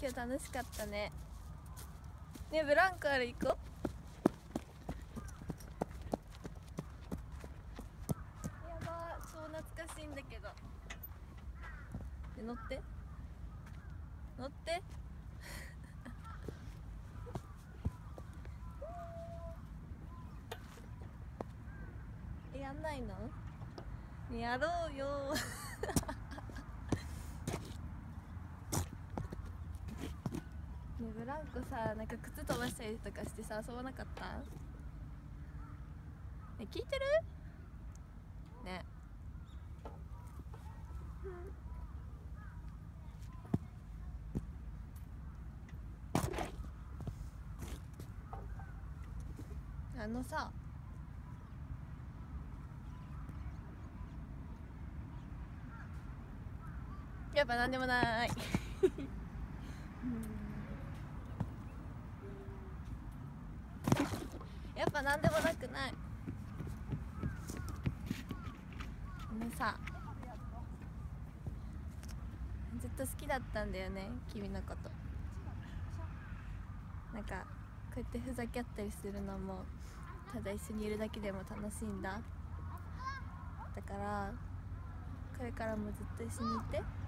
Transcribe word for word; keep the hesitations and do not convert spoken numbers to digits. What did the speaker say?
今日楽しかったね。ね、ブランコある行こう。やばー、超懐かしいんだけど。乗って乗ってやんないの？やろうよね、ブランコさ、なんか靴飛ばしたりとかしてさ、遊ばなかった？ね、聞いてる？ね、あのさ、やっぱなんでもないやっぱなんでもなくない。あのさ、ずっと好きだったんだよね、君のこと。なんかこうやってふざけ合ったりするのも、ただ一緒にいるだけでも楽しいんだ。だからこれからもずっと一緒にいて。